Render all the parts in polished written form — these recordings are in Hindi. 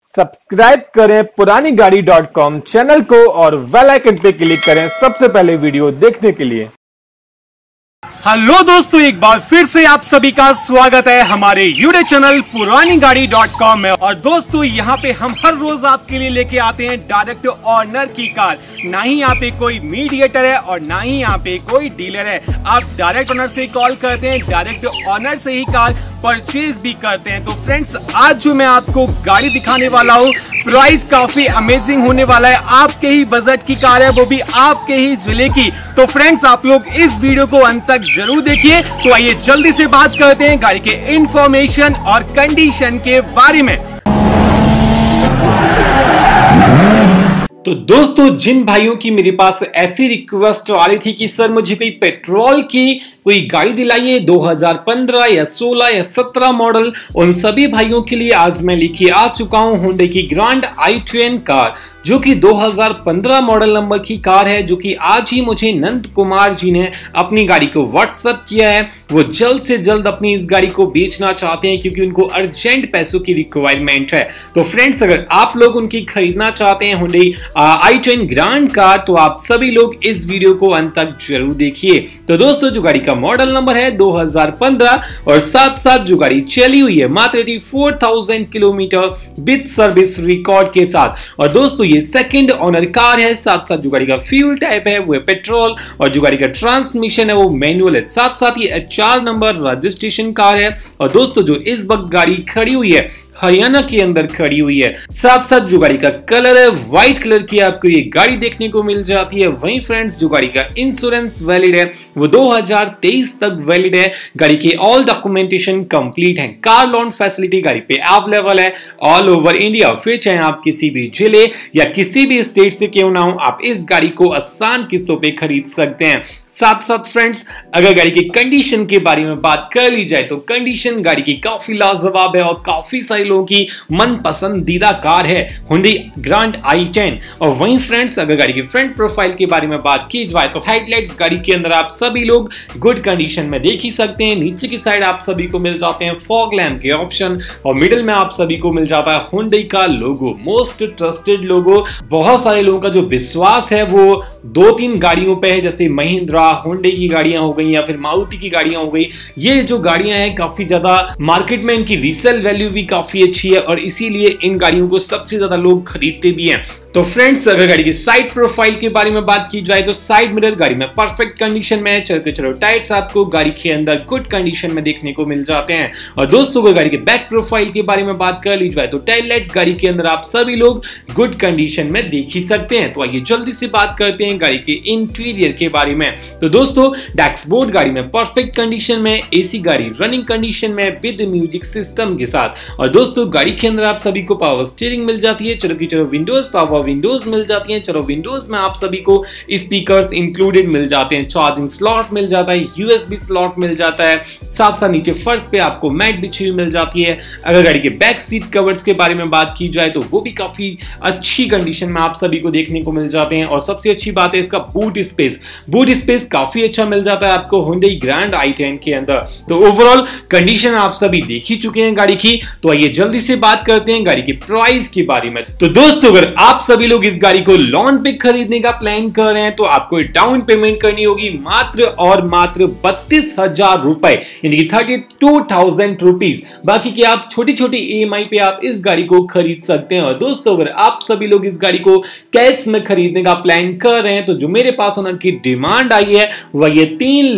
सब्सक्राइब करें पुरानीगाड़ी.com चैनल को और बेल आइकन पे क्लिक करें सबसे पहले वीडियो देखने के लिए। हेलो दोस्तों, एक बार फिर से आप सभी का स्वागत है हमारे यूट्यूब चैनल पुरानीगाड़ी.com में। और दोस्तों, यहाँ पे हम हर रोज आपके लिए लेके आते हैं डायरेक्ट ऑनर की कार। ना ही यहाँ पे कोई मीडिएटर है और ना ही यहाँ पे कोई डीलर है। आप डायरेक्ट ऑनर से कॉल करते हैं, डायरेक्ट ऑनर से ही कार परचेज भी करते हैं। तो फ्रेंड्स, आज जो मैं आपको गाड़ी दिखाने वाला हूँ, प्राइस काफी अमेजिंग होने वाला है। आपके ही बजट की कार है, वो भी आपके ही जिले की। तो फ्रेंड्स, आप लोग इस वीडियो को अंत तक जरूर देखिए। तो आइए जल्दी से बात करते हैं गाड़ी के इंफॉर्मेशन और कंडीशन के बारे में। तो दोस्तों, जिन भाइयों की मेरे पास ऐसी रिक्वेस्ट आ रही थी कि सर मुझे कोई पेट्रोल की कोई गाड़ी दिलाइए 2015 या 16 या 17 मॉडल, उन सभी भाइयों के लिए आज मैं लेके आ चुका हूं हुंडई की ग्रैंड i10 कार, जो कि 2015 मॉडल नंबर की कार है, जो कि आज ही मुझे नंद कुमार जी ने अपनी गाड़ी को व्हाट्सएप किया है। वो जल्द से जल्द अपनी इस गाड़ी को बेचना चाहते हैं क्योंकि उनको अर्जेंट पैसों की रिक्वायरमेंट है। तो फ्रेंड्स, अगर आप लोग उनकी खरीदना चाहते हैं हुंडई i10 ग्रैंड कार, तो आप सभी लोग इस वीडियो को अंत तक जरूर देखिए। तो दोस्तों, जो गाड़ी का मॉडल नंबर है 2015 और साथ साथ जो गाड़ी चली हुई है मात्र 84,000 किलोमीटर विद सर्विस रिकॉर्ड के साथ। और दोस्तों, ये सेकंड ओनर कार है। साथ साथ जो गाड़ी का फ्यूल टाइप है वो है पेट्रोल और जो गाड़ी का ट्रांसमिशन है वो मैनुअल है। साथ साथ ये HR नंबर रजिस्ट्रेशन कार है। और दोस्तों, जो इस वक्त गाड़ी खड़ी हुई है हरियाणा के अंदर खड़ी हुई है। साथ साथ जो गाड़ी का कलर है व्हाइट कलर की आपको ये गाड़ी देखने को मिल जाती है। वहीं फ्रेंड्स, जो गाड़ी का इंश्योरेंस वैलिड है वो 2023 तक वैलिड है। गाड़ी के ऑल डॉक्यूमेंटेशन कंप्लीट है। कार लोन फैसिलिटी गाड़ी पे अवेलेबल है ऑल ओवर इंडिया। फिर चाहे आप किसी भी जिले या किसी भी स्टेट से क्यों ना हो, आप इस गाड़ी को आसान किस्तों पे खरीद सकते हैं। साथ साथ फ्रेंड्स, अगर गाड़ी की कंडीशन के बारे में बात कर ली जाए तो कंडीशन गाड़ी की काफी लाजवाब है और काफी सारे लोगों की मन पसंदीदा कार है हुंडई ग्रैंड i10। और वहीं फ्रेंड्स, अगर गाड़ी की फ्रंट प्रोफाइल के बारे में बात की जाए तो हेडलाइट्स गाड़ी के अंदर आप सभी लोग गुड कंडीशन में देख ही सकते हैं। नीचे की साइड आप सभी को मिल जाते हैं फॉग लैम्प के ऑप्शन और मिडिल में आप सभी को मिल जाता है हुंडई का लोगो, मोस्ट ट्रस्टेड लोगो। बहुत सारे लोगों का जो विश्वास है वो 2-3 गाड़ियों पे है, जैसे महिंद्रा, हुंडई की गाड़ियां हो गई या फिर मारुति की गाड़ियां हो गई। ये जो गाड़ियां हैं काफी ज्यादा मार्केट में इनकी रीसेल वैल्यू भी काफी अच्छी है और इसीलिए इन गाड़ियों को सबसे ज्यादा लोग खरीदते भी हैं। तो फ्रेंड्स, अगर गाड़ी की साइड प्रोफाइल के बारे में बात की जाए तो साइड मिरर गाड़ी में परफेक्ट कंडीशन में है। चलो टायर्स आपको गाड़ी के अंदर गुड कंडीशन में देखने को मिल जाते हैं। और दोस्तों, अगर गाड़ी के बैक प्रोफाइल के बारे में बात कर ली जाए तो टेल लाइट्स गाड़ी के अंदर आप सभी लोग गुड कंडीशन में देख ही सकते हैं। तो आइए जल्दी से बात करते हैं गाड़ी के इंटीरियर के बारे में। तो दोस्तों, डैशबोर्ड गाड़ी में परफेक्ट कंडीशन में, AC गाड़ी रनिंग कंडीशन में विद म्यूजिक सिस्टम के साथ। और दोस्तों, गाड़ी के अंदर आप सभी को पावर स्टीयरिंग मिल जाती है। चलो विंडोज पावर विंडोज मिल जाती हैं। चलो विंडोज में आप सभी को स्पीकर्स इंक्लूडेड मिल जाते हैं, चार्जिंग स्लॉट मिल जाता है, USB स्लॉट मिल जाता है। साथ साथ नीचे फर्श पे आपको मैट बिछी हुई मिल जाती है। अगर गाड़ी के बैक सीट कवर्स के बारे में बात की जाए तो वो भी काफी अच्छी कंडीशन में आप सभी को देखने को मिल जाते हैं। और सबसे अच्छी बात है इसका बूट स्पेस काफी अच्छा मिल जाता है आपको हुंडई ग्रैंड i10 के अंदर। तो ओवरऑल कंडीशन आप सभी देख ही चुके हैं गाड़ी की। तो आइए जल्दी से बात करते हैं गाड़ी की प्राइस के बारे में। तो दोस्तों, अगर आप सभी लोग इस गाड़ी को लोन पे खरीदने का प्लान कर रहे हैं तो आपको डाउन पेमेंट करनी होगी मात्र और मात्र 32,000 रुपए, यानी कि 32,000 रुपीज। बाकी के आप छोटी छोटी EMI पे आप इस गाड़ी को खरीद सकते हैं। और दोस्तों, अगर आप सभी लोग इस गाड़ी को कैश में खरीदने का प्लान कर रहे हैं तो जो मेरे पास ओनर की डिमांड आई है वह ये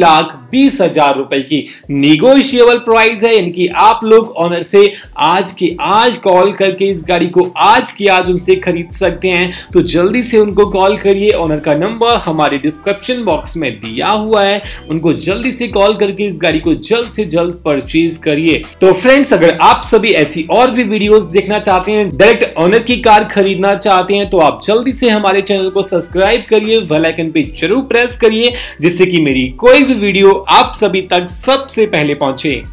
3,20,000 रुपए की निगोशिएबल प्राइस है। यानी कि आप लोग ओनर से आज के आज कॉल करके इस गाड़ी को आज की आज उनसे खरीद सकते हैं। तो जल्दी से उनको कॉल करिए। ओनर का नंबर हमारे डिस्क्रिप्शन बॉक्स में दिया हुआ है, उनको जल्दी से कॉल करके इस गाड़ी को जल्द से जल्द परचेज करिए। तो फ्रेंड्स, अगर आप सभी ऐसी और भी वीडियोस देखना चाहते हैं, डायरेक्ट ओनर की कार खरीदना चाहते हैं, तो आप जल्दी से हमारे चैनल को सब्सक्राइब करिए, बेल आइकन पे जरूर प्रेस करिए, जिससे कि मेरी कोई भी वीडियो आप सभी तक सबसे पहले पहुंचे।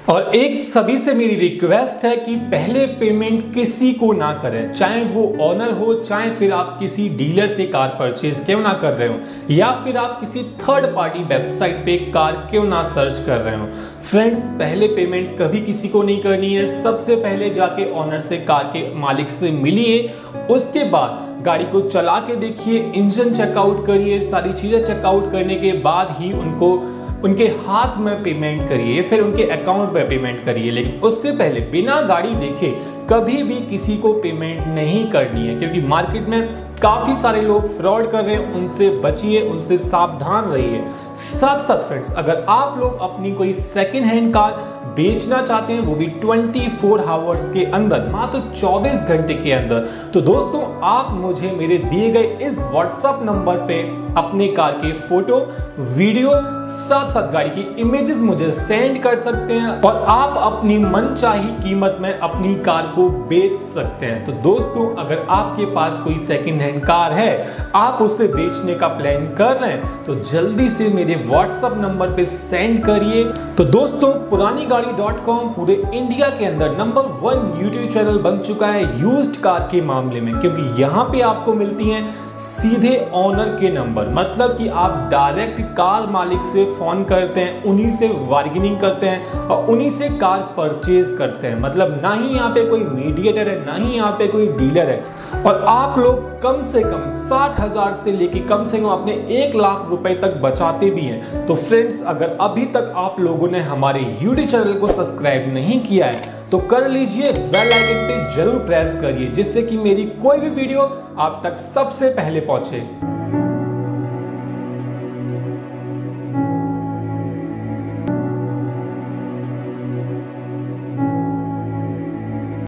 और एक सभी से मेरी रिक्वेस्ट है कि पहले पेमेंट किसी को ना करें, चाहे वो ओनर हो, चाहे फिर आप किसी डीलर से कार परचेज क्यों ना कर रहे हो या फिर आप किसी थर्ड पार्टी वेबसाइट पे कार क्यों ना सर्च कर रहे हो। फ्रेंड्स, पहले पेमेंट कभी किसी को नहीं करनी है। सबसे पहले जाके ओनर से, कार के मालिक से मिलिए, उसके बाद गाड़ी को चला के देखिए, इंजन चेकआउट करिए, सारी चीज़ें चेकआउट करने के बाद ही उनके हाथ में पेमेंट करिए, फिर उनके अकाउंट में पेमेंट करिए। लेकिन उससे पहले बिना गाड़ी देखे कभी भी किसी को पेमेंट नहीं करनी है, क्योंकि मार्केट में काफ़ी सारे लोग फ्रॉड कर रहे हैं। उनसे बचिए, उनसे सावधान रहिए। साथ साथ फ्रेंड्स, अगर आप लोग अपनी कोई सेकेंड हैंड कार बेचना चाहते हैं, वो भी 24 आवर्स के अंदर, मात्र 24 घंटे के अंदर, तो दोस्तों आप मुझे मेरे दिए गए इस व्हाट्सएप नंबर पे अपने कार के फोटो, वीडियो, साथ साथ गाड़ी की इमेजेस मुझे सेंड कर सकते हैं और आप अपनी मनचाही कीमत में अपनी कार को बेच सकते हैं। तो दोस्तों, अगर आपके पास कोई सेकंड हैंड कार है, आप उसे बेचने का प्लान कर रहे हैं, तो जल्दी से मेरे व्हाट्सएप नंबर पे सेंड करिए। तो दोस्तों, पुरानीगाड़ी.com पूरे इंडिया के अंदर नंबर 1 यूट्यूब चैनल बन चुका है यूज्ड कार के मामले में, क्योंकि यहाँ पे आपको मिलती हैं सीधे ओनर के नंबर। मतलब कि आप डायरेक्ट कार मालिक से फोन करते हैं, उन्हीं से बार्गेनिंग करते हैं और उन्हीं से कार परचेज करते हैं। मतलब ना ही यहाँ पे कोई मीडिएटर है, ना ही यहाँ पे कोई डीलर है। और आप लोग कम से कम 60,000 से लेके कम से कम अपने 1 लाख रुपए तक बचाते भी हैं। तो फ्रेंड्स, अगर अभी तक आप लोगों ने हमारे यूट्यूब चैनल को सब्सक्राइब नहीं किया है तो कर लीजिए, बेल आइकन पे जरूर प्रेस करिए, जिससे कि मेरी कोई भी वीडियो आप तक सबसे पहले पहुंचे।